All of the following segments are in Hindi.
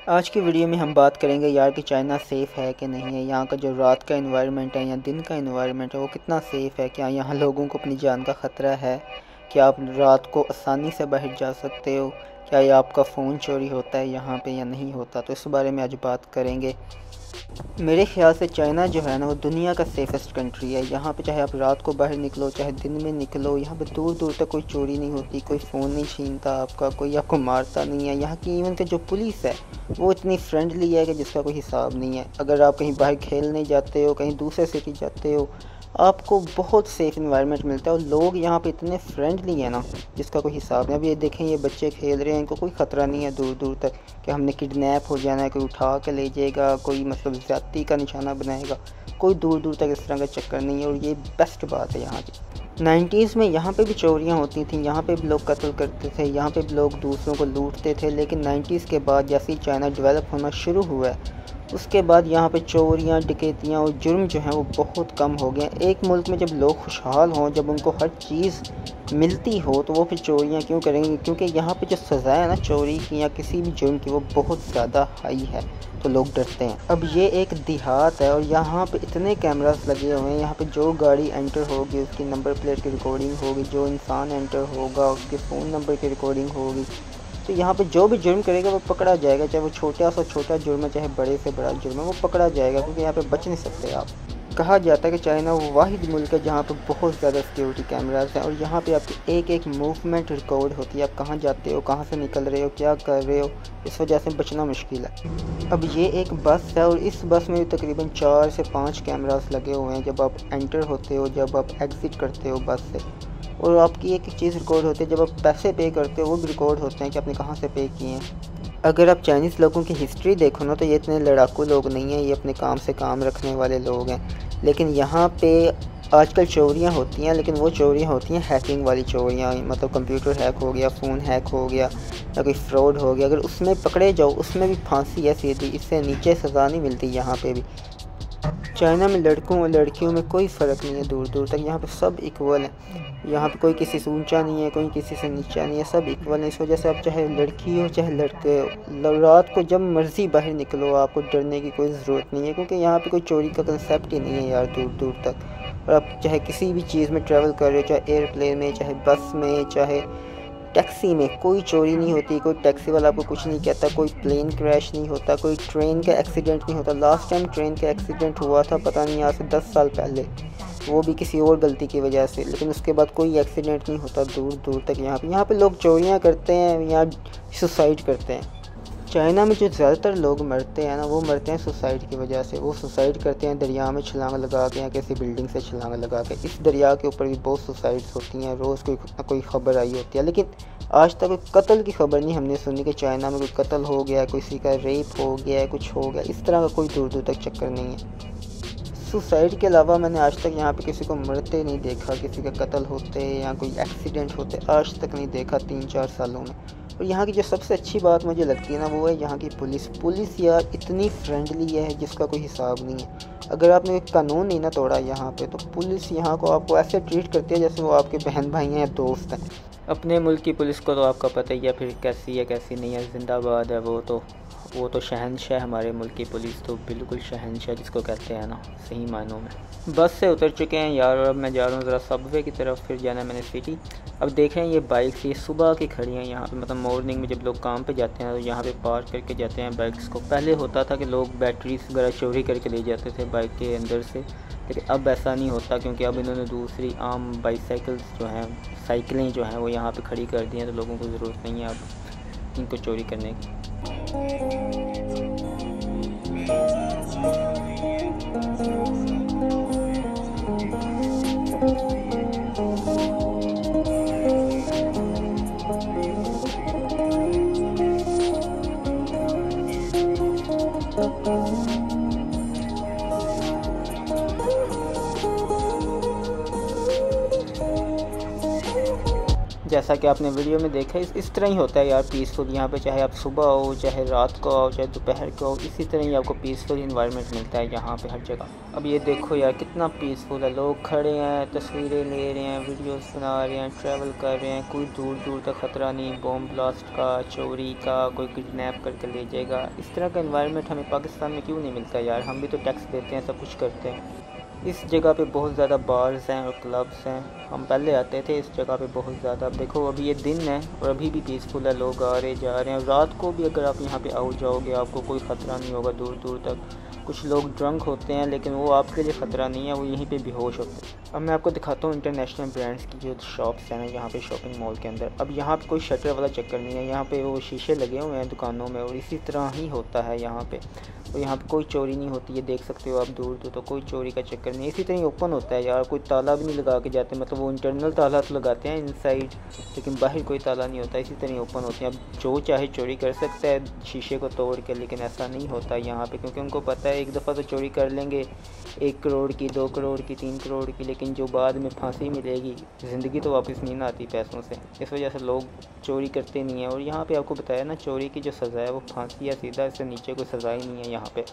आज की वीडियो में हम बात करेंगे यार कि चाइना सेफ़ है कि नहीं है। यहाँ का जो रात का एनवायरनमेंट है या दिन का एनवायरनमेंट है वो कितना सेफ़ है। क्या यहाँ लोगों को अपनी जान का ख़तरा है? क्या आप रात को आसानी से बाहर जा सकते हो? क्या ये आपका फ़ोन चोरी होता है यहाँ पे या नहीं होता? तो इस बारे में आज बात करेंगे। मेरे ख़्याल से चाइना जो है ना वो दुनिया का सेफ़ेस्ट कंट्री है। यहाँ पे चाहे आप रात को बाहर निकलो चाहे दिन में निकलो, यहाँ पे दूर दूर तक कोई चोरी नहीं होती, कोई फ़ोन नहीं छीनता आपका, कोई आपको मारता नहीं है। यहाँ की इवन के जो पुलिस है वो इतनी फ्रेंडली है कि जिसका कोई हिसाब नहीं है। अगर आप कहीं बाहर खेलने जाते हो, कहीं दूसरे सिटी जाते हो, आपको बहुत सेफ़ इन्वायरमेंट मिलता है और लोग यहाँ पे इतने फ्रेंडली हैं ना जिसका कोई हिसाब नहीं। अब ये देखें, ये बच्चे खेल रहे हैं, इनको कोई ख़तरा नहीं है दूर दूर तक कि हमने किडनैप हो जाना है, कोई उठा के ले जाएगा, कोई मतलब ज़्यादती का निशाना बनाएगा। कोई दूर दूर तक इस तरह का चक्कर नहीं है और ये बेस्ट बात है यहाँ की। 90s में यहाँ पे भी चोरियाँ होती थी, यहाँ पे भी लोग कत्ल करते थे, यहाँ पे भी लोग दूसरों को लूटते थे। लेकिन 90s के बाद जैसे ही चाइना डेवलप होना शुरू हुआ है उसके बाद यहाँ पे चोरियाँ, डकैतियाँ और जुर्म जो हैं वो बहुत कम हो गए हैं। एक मुल्क में जब लोग खुशहाल हों, जब उनको हर चीज़ मिलती हो, तो वो फिर चोरियाँ क्यों करेंगे? क्योंकि यहाँ पे जो सज़ा है ना चोरी की या किसी भी जुर्म की वो बहुत ज़्यादा हाई है, तो लोग डरते हैं। अब ये एक देहात है और यहाँ पे इतने कैमरास लगे हुए हैं। यहाँ पे जो गाड़ी एंटर होगी उसकी नंबर प्लेट की रिकॉर्डिंग होगी, जो इंसान एंटर होगा उसके फ़ोन नंबर की रिकॉर्डिंग होगी। तो यहाँ पे जो भी जुर्म करेगा वो पकड़ा जाएगा, चाहे वो छोटा सा छोटा जुर्म है चाहे बड़े से बड़ा जुर्म है, वो पकड़ा जाएगा। क्योंकि यहाँ पे बच नहीं सकते आप। कहा जाता है कि चाइना वो वाहिद मुल्क है जहाँ पे बहुत ज़्यादा सिक्योरिटी कैमरास हैं और यहाँ पे आपकी एक एक मूवमेंट रिकॉर्ड होती है। आप कहाँ जाते हो, कहाँ से निकल रहे हो, क्या कर रहे हो, इस वजह से बचना मुश्किल है। अब ये एक बस है और इस बस में तकरीबन 4 से 5 कैमरास लगे हुए हैं। जब आप एंटर होते हो, जब आप एग्ज़िट करते हो बस से, और आपकी एक एक चीज़ रिकॉर्ड होती है। जब आप पैसे पे करते हो वो भी रिकॉर्ड होते हैं कि आपने कहाँ से पे किए हैं। अगर आप चाइनीज़ लोगों की हिस्ट्री देखो ना तो ये इतने लड़ाकू लोग नहीं हैं, ये अपने काम से काम रखने वाले लोग हैं। लेकिन यहाँ पे आजकल चोरियाँ होती हैं, लेकिन वो चोरियाँ होती हैं हैकिंग वाली चोरियाँ। मतलब कंप्यूटर हैक हो गया, फ़ोन हैक हो गया या कोई फ्रॉड हो गया। अगर उसमें पकड़े जाओ उसमें भी फांसी है सीधी, इससे नीचे सज़ा नहीं मिलती यहाँ पे भी। चाइना में लड़कों और लड़कियों में कोई फ़र्क नहीं है दूर दूर तक। यहाँ पे सब इक्वल हैं। यहाँ पे कोई किसी से ऊंचा नहीं है, कोई किसी से नीचा नहीं है, सब इक्वल है। इस वजह से आप चाहे लड़की हो चाहे लड़के हो, रात को जब मर्ज़ी बाहर निकलो, आपको डरने की कोई ज़रूरत नहीं है। क्योंकि यहाँ पे कोई चोरी का कंसेप्ट ही नहीं है यार दूर दूर तक। और आप चाहे किसी भी चीज़ में ट्रैवल कर रहे हो, चाहे एयरप्लेन में, चाहे बस में, चाहे टैक्सी में, कोई चोरी नहीं होती। कोई टैक्सी वाला आपको कुछ नहीं कहता, कोई प्लेन क्रैश नहीं होता, कोई ट्रेन का एक्सीडेंट नहीं होता। लास्ट टाइम ट्रेन का एक्सीडेंट हुआ था पता नहीं आज से 10 साल पहले, वो भी किसी और गलती की वजह से। लेकिन उसके बाद कोई एक्सीडेंट नहीं होता दूर दूर तक। यहाँ पे लोग चोरियाँ करते हैं या सुसाइड करते हैं। चाइना में जो ज़्यादातर लोग मरते हैं ना वो मरते हैं सुसाइड की वजह से। वो सुसाइड करते हैं दरिया में छलांग लगा के या किसी बिल्डिंग से छलांग लगा के। इस दरिया के ऊपर भी बहुत सुसाइड्स होती हैं, रोज़ कोई ना कोई ख़बर आई होती है। लेकिन आज तक कोई कत्ल की खबर नहीं हमने सुनी कि चाइना में कोई कत्ल हो गया, किसी का रेप हो गया, कुछ हो गया। इस तरह का कोई दूर दूर तक चक्कर नहीं है। सुसाइड के अलावा मैंने आज तक यहाँ पे किसी को मरते नहीं देखा, किसी का कत्ल होते या कोई एक्सीडेंट होते आज तक नहीं देखा 3-4 सालों में। और यहाँ की जो सबसे अच्छी बात मुझे लगती है ना वो है यहाँ की पुलिस यार इतनी फ्रेंडली है जिसका कोई हिसाब नहीं है। अगर आपने कानून नहीं ना तोड़ा यहाँ पे तो पुलिस यहाँ को आपको ऐसे ट्रीट करती है जैसे वो आपके बहन भाई हैं या दोस्त हैं। अपने मुल्क की पुलिस को तो आपका पता ही है फिर कैसी है कैसी नहीं है। जिंदाबाद है वो तो शहंशाह। हमारे मुल्क की पुलिस तो बिल्कुल शहंशाह जिसको कहते हैं ना सही मायनों में। बस से उतर चुके हैं यार और अब मैं जा रहा हूँ ज़रा सबवे की तरफ, फिर जाना है मैंने सिटी। अब देख रहे हैं ये बाइक्स ये सुबह की खड़ी हैं यहाँ पे। मतलब मॉर्निंग में जब लोग काम पे जाते हैं तो यहाँ पे पार्क करके जाते हैं बाइक्स को। पहले होता था कि लोग बैटरीज वगैरह चोरी करके ले जाते थे बाइक के अंदर से, लेकिन अब ऐसा नहीं होता क्योंकि अब इन्होंने दूसरी आम बाईसाइकिल्स जो हैं, साइकिलें जो हैं वो यहाँ पे खड़ी कर दी हैं। तो लोगों को ज़रूरत नहीं है अब इनको चोरी करने की। जैसा जैसा कि आपने वीडियो में देखा इस तरह ही होता है यार पीसफुल। यहाँ पे चाहे आप सुबह हो, चाहे रात को आओ, चाहे दोपहर को आओ, इसी तरह ही आपको पीसफुल इन्वायरमेंट मिलता है यहाँ पे हर जगह। अब ये देखो यार कितना पीसफुल है, लोग खड़े हैं, तस्वीरें ले रहे हैं, वीडियोस बना रहे हैं, ट्रैवल कर रहे हैं, कोई दूर दूर तक ख़तरा नहीं बॉम्ब ब्लास्ट का, चोरी का, कोई किडनैप करके ले जाएगा। इस तरह का इन्वायरमेंट हमें पाकिस्तान में क्यों नहीं मिलता यार? हम भी तो टैक्स देते हैं, सब कुछ करते हैं। इस जगह पे बहुत ज़्यादा बार्स हैं और क्लब्स हैं। हम पहले आते थे इस जगह पे बहुत ज़्यादा। देखो अभी ये दिन है और अभी भी पीसफुल है, लोग आ रहे जा रहे हैं। रात को भी अगर आप यहाँ पे आओ जाओगे आपको कोई ख़तरा नहीं होगा दूर दूर तक। कुछ लोग ड्रंक होते हैं लेकिन वो आपके लिए ख़तरा नहीं है, वो यहीं पे बेहोश होते हैं। अब मैं आपको दिखाता हूँ इंटरनेशनल ब्रांड्स की जो शॉप्स हैं यहाँ पे शॉपिंग मॉल के अंदर। अब यहाँ पे कोई शटर वाला चक्कर नहीं है, यहाँ पे वो शीशे लगे हुए हैं दुकानों में और इसी तरह ही होता है यहाँ पे। और यहाँ पे कोई चोरी नहीं होती है, देख सकते हो आप दूर दूर तो कोई चोरी का चक्कर नहीं। इसी तरह ओपन होता है यार, कोई ताला भी नहीं लगा के जाते। मतलब वो इंटरनल ताला तो लगाते हैं इनसाइड, लेकिन बाहर कोई ताला नहीं होता। इसी तरह ओपन होते हैं। अब जो चाहे चोरी कर सकता है शीशे को तोड़ के, लेकिन ऐसा नहीं होता यहाँ पे, क्योंकि उनको पता है एक दफ़ा तो चोरी कर लेंगे 1 करोड़ की, 2 करोड़ की, 3 करोड़ की, लेकिन जो बाद में फांसी मिलेगी, ज़िंदगी तो वापस नहीं ना आती पैसों से। इस वजह से लोग चोरी करते नहीं हैं। और यहाँ पे आपको बताया ना, चोरी की जो सज़ा है वो फांसी या सीधा, इससे नीचे कोई सज़ा ही नहीं है यहाँ पे।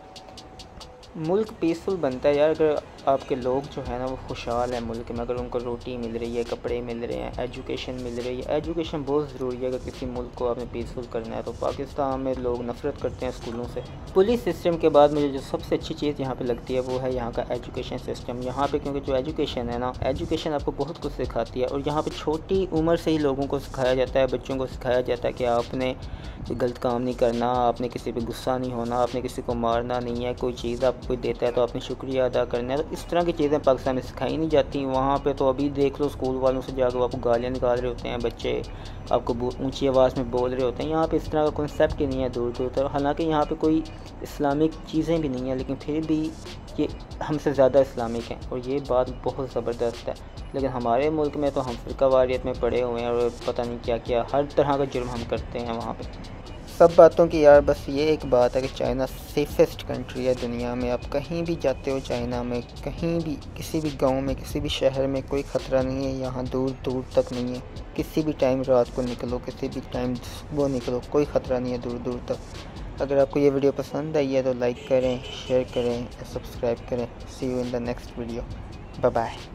मुल्क पीसफुल बनता है यार अगर आपके लोग जो है ना वो खुशहाल है मुल्क में। अगर उनको रोटी मिल रही है, कपड़े मिल रहे हैं, एजुकेशन मिल रही है। एजुकेशन बहुत ज़रूरी है अगर किसी मुल्क को आपने पीसफुल करना है। तो पाकिस्तान में लोग नफ़रत करते हैं स्कूलों से। पुलिस सिस्टम के बाद मुझे जो सबसे अच्छी चीज़ यहाँ पे लगती है वो है यहाँ का एजुकेशन सिस्टम। यहाँ पे क्योंकि जो एजुकेशन है ना, एजुकेशन आपको बहुत कुछ सिखाती है। और यहाँ पर छोटी उम्र से ही लोगों को सिखाया जाता है, बच्चों को सिखाया जाता है कि आपने कोई गलत काम नहीं करना, आपने किसी पे गुस्सा नहीं होना, आपने किसी को मारना नहीं है। कोई चीज़ आपको कोई देता है तो आपने शुक्रिया अदा करना है। तो इस तरह की चीज़ें पाकिस्तान में सिखाई नहीं जाती। वहाँ पे तो अभी देख लो स्कूल वालों से जाकर आपको गालियाँ निकाल रहे होते हैं बच्चे, आपको ऊंची आवाज़ में बोल रहे होते हैं। यहाँ पे इस तरह का कॉन्सेप्ट ही नहीं है दूर दूर तक। हालांकि यहाँ पे कोई इस्लामिक चीज़ें भी नहीं हैं, लेकिन फिर भी ये हमसे ज़्यादा इस्लामिक हैं और ये बात बहुत ज़बरदस्त है। लेकिन हमारे मुल्क में तो हम फ़िरक़ावारियत में पड़े हुए हैं और पता नहीं क्या क्या हर तरह का जुर्म हम करते हैं वहाँ पे। सब बातों की यार बस ये एक बात है कि चाइना सेफेस्ट कंट्री है दुनिया में। आप कहीं भी जाते हो चाइना में, कहीं भी किसी भी गांव में, किसी भी शहर में कोई ख़तरा नहीं है यहाँ दूर दूर तक नहीं है। किसी भी टाइम रात को निकलो, किसी भी टाइम सुबह निकलो, कोई ख़तरा नहीं है दूर दूर तक। अगर आपको ये वीडियो पसंद आई है तो लाइक करें, शेयर करें, सब्सक्राइब करें। See you in the next video. Bye bye.